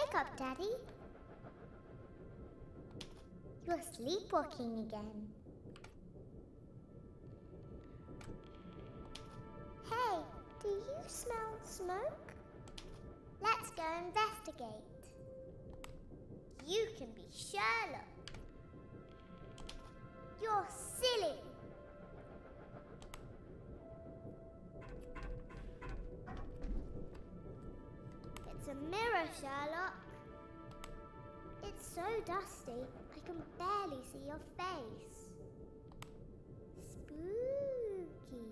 Wake up, Daddy. You're sleepwalking again. Hey, do you smell smoke? Let's go investigate. You can be Sherlock. You're silly. It's a mirror, Sherlock. It's so dusty, I can barely see your face. Spooky.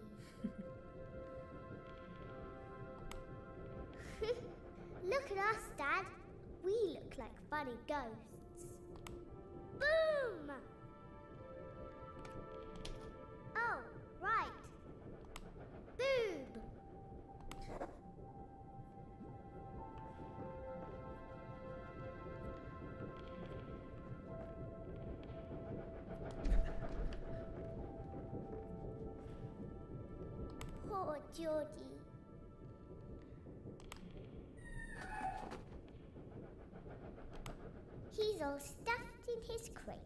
Look at us, Dad. We look like funny ghosts. Boom! Oh, right. Boob! Poor Geordie. He's all stuffed in his crate.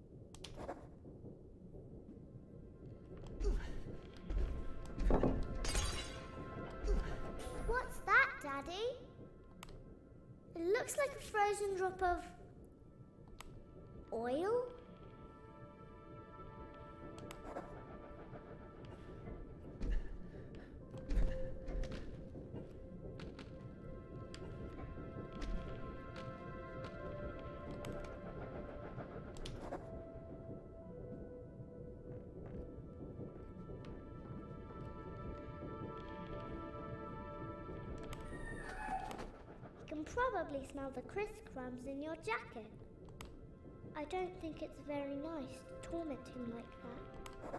What's that, Daddy? It looks like a frozen drop of oil. You can probably smell the crisp crumbs in your jacket. I don't think it's very nice to torment him like that.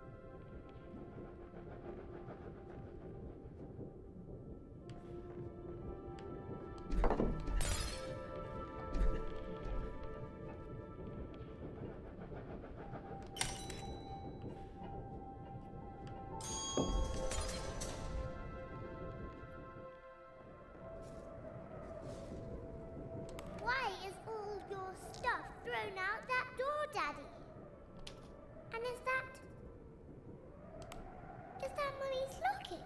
Why is all your stuff thrown out that door, Daddy? And is that Mummy's locket?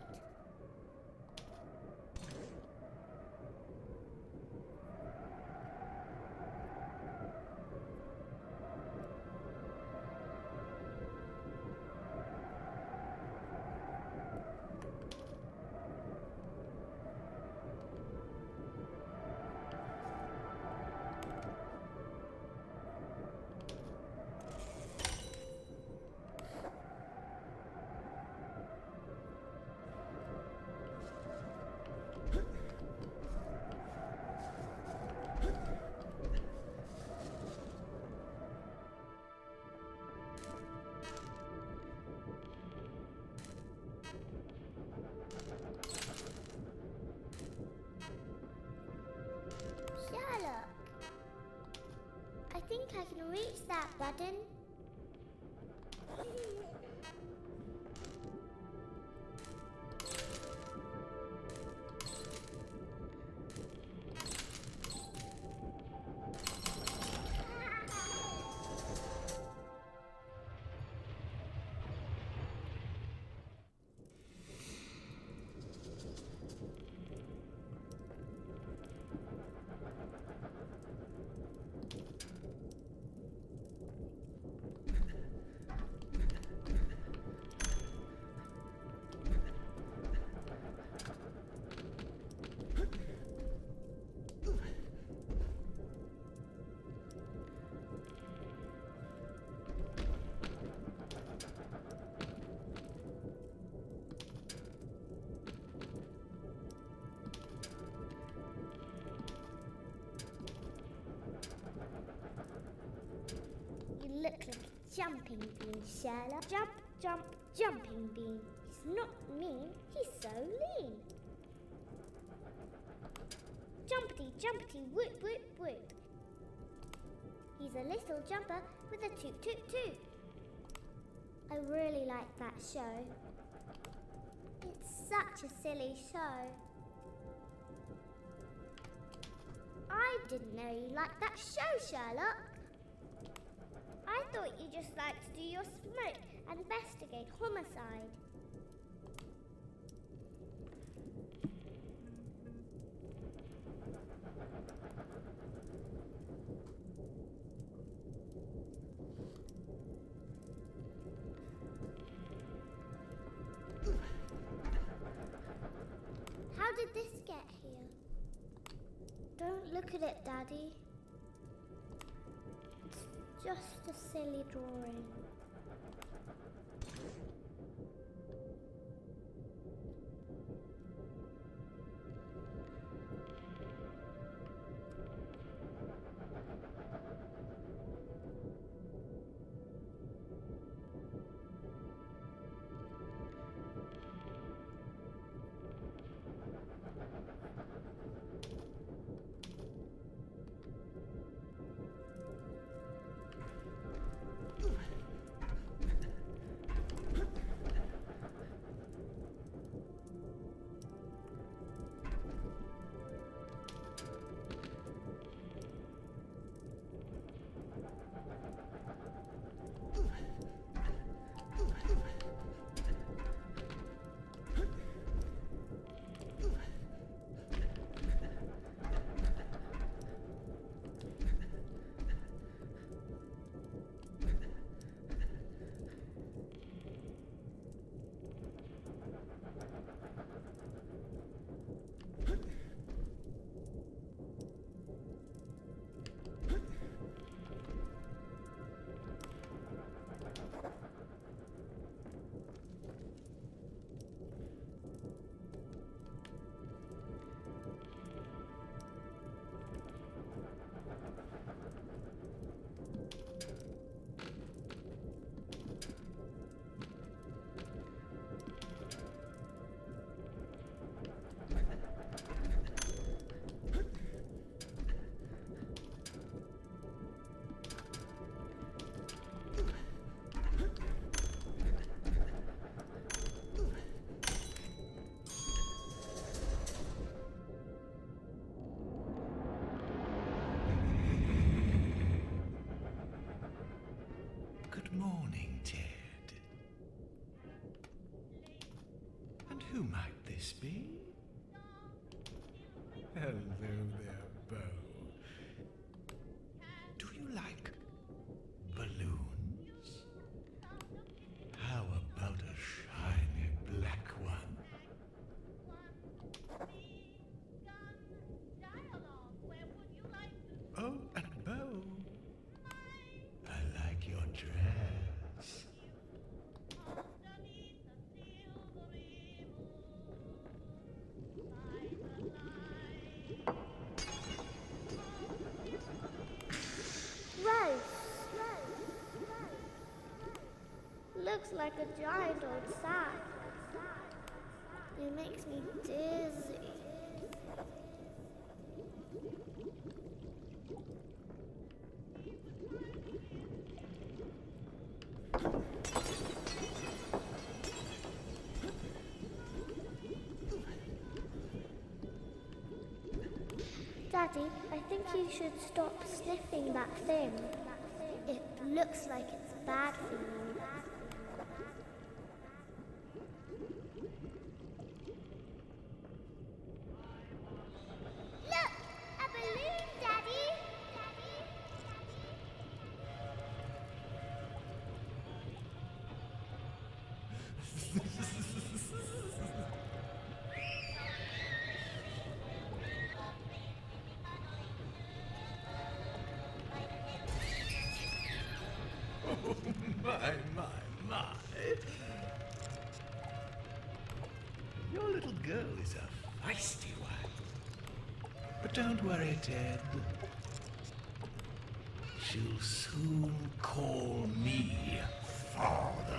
Sherlock, I think I can reach that button. You look like a jumping bean, Sherlock. Jump, jump, jumping bean. He's not mean, he's so lean. Jumpity, jumpity, whoop, whoop, whoop. He's a little jumper with a toot, toot, toot. I really like that show. It's such a silly show. I didn't know you liked that show, Sherlock. I thought you just liked to do your smoke and investigate homicide. How did this get here? Don't look at it, Daddy. It's just a silly drawing. Who might this be? Hello there, Bo. Do you like balloons? How about a shiny black one? Oh, and Bo, I like your dress. Looks like a giant old sack. It makes me dizzy. Daddy, I think you should stop sniffing that thing. It looks like it's bad for you. Look! A balloon, Daddy! My. Your little girl is a feisty one. But don't worry, Ted. She'll soon call me father.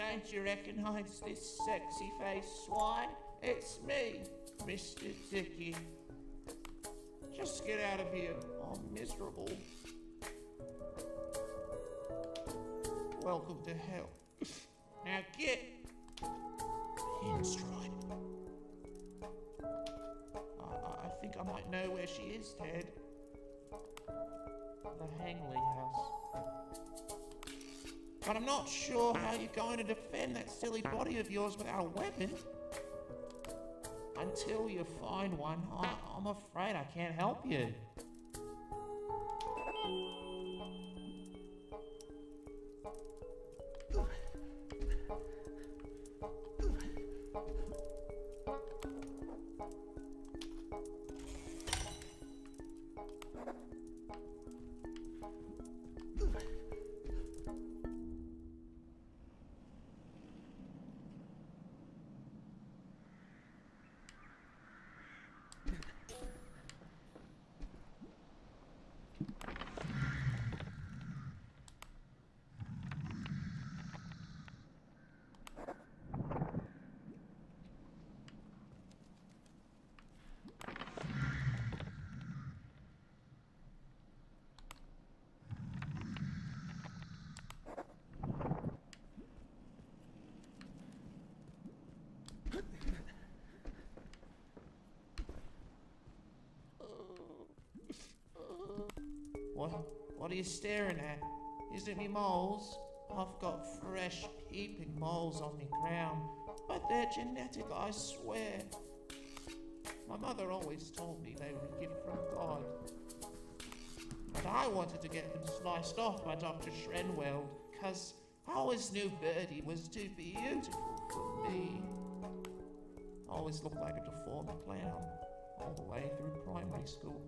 don't you recognise this sexy-faced swine? It's me, Mr. Dicky. Just get out of here. I'm miserable. Welcome to hell. Now get. Pinstripe. I think I might know where she is, Ted. The Hangley house. But I'm not sure how you're going to defend that silly body of yours without a weapon. Until you find one, I'm afraid I can't help you. What are you staring at? Is it me moles? I've got fresh peeping moles on me crown, but they're genetic, I swear. My mother always told me they were a gift from God. But I wanted to get them sliced off by Dr. Shrenweld, 'cause I always knew Birdie was too beautiful for me. I always looked like a deformed clown, all the way through primary school.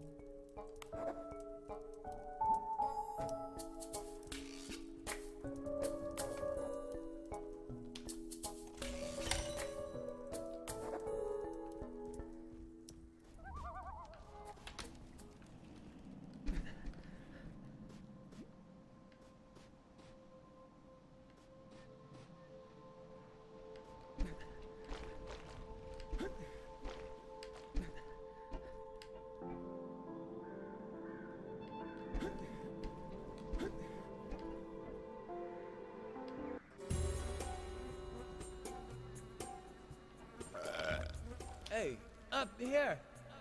Hey, up here!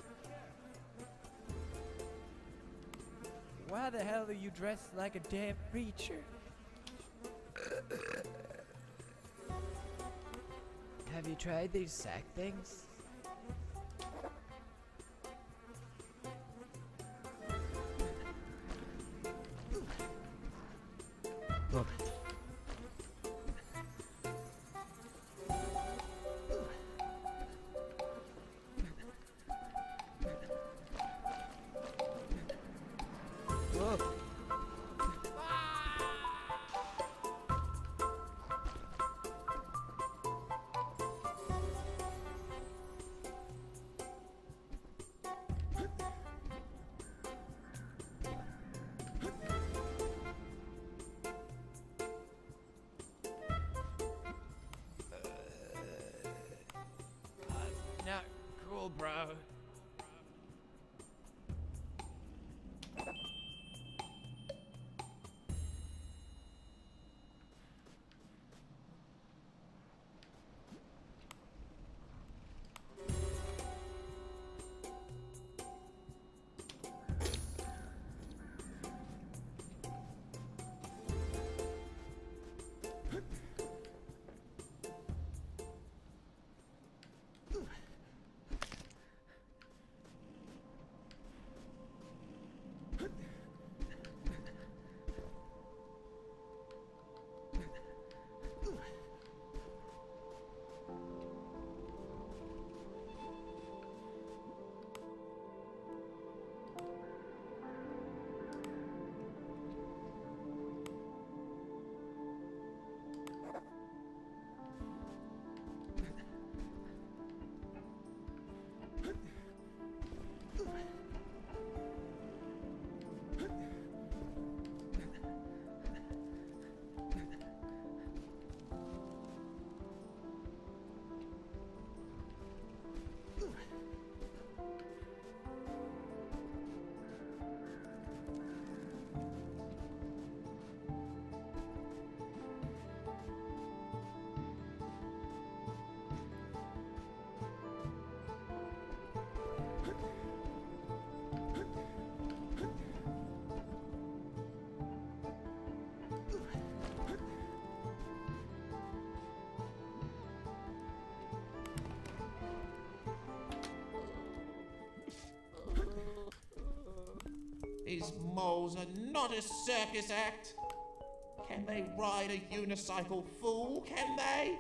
Why the hell are you dressed like a damn preacher? Have you tried these sack things? Look. Look. Not cool, bro. These moles are not a circus act. Can they ride a unicycle, fool? Can they?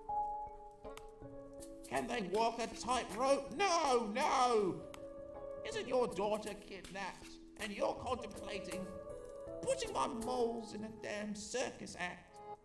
Can they walk a tightrope? No, no! Isn't your daughter kidnapped and you're contemplating putting my moles in a damn circus act?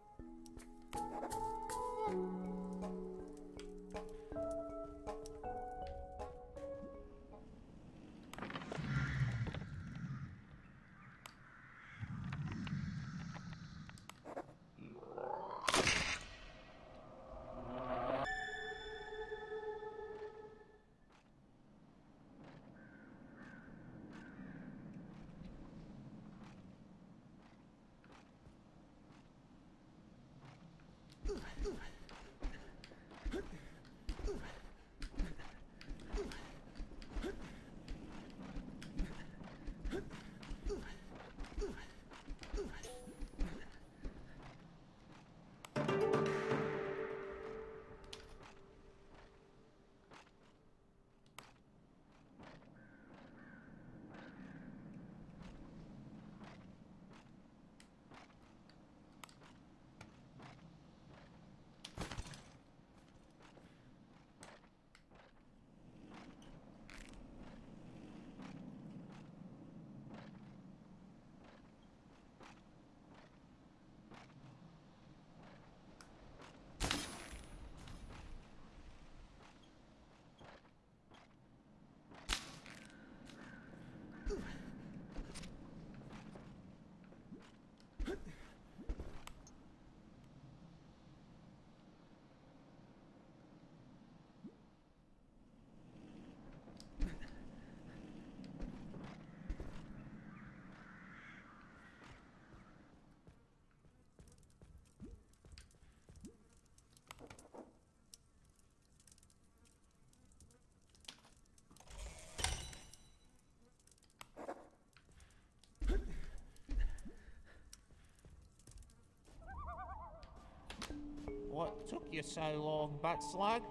What took you so long, butt slug?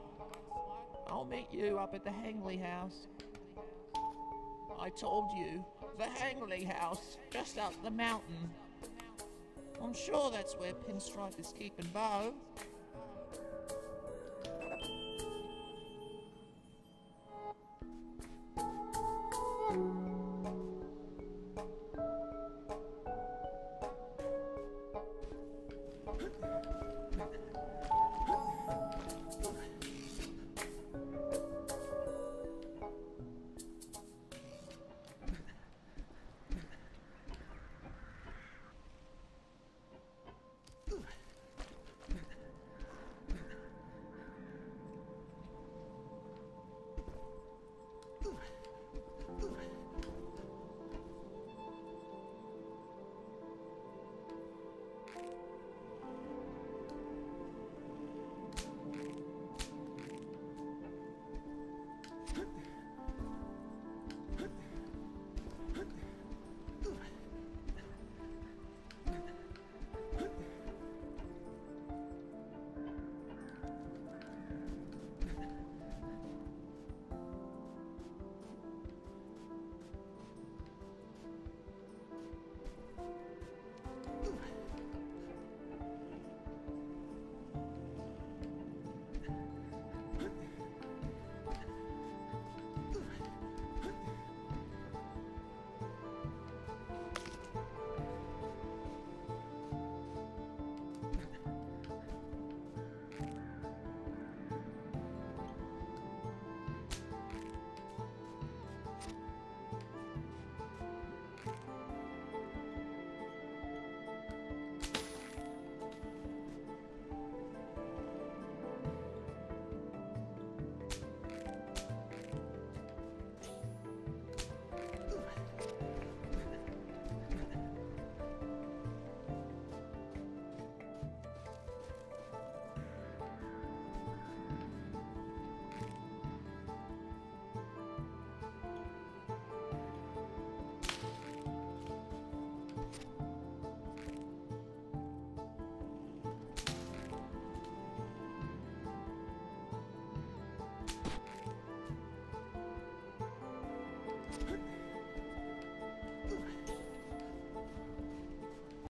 I'll meet you up at the Hangley house. I told you, the Hangley house, just up the mountain. I'm sure that's where Pinstripe is keeping Bo.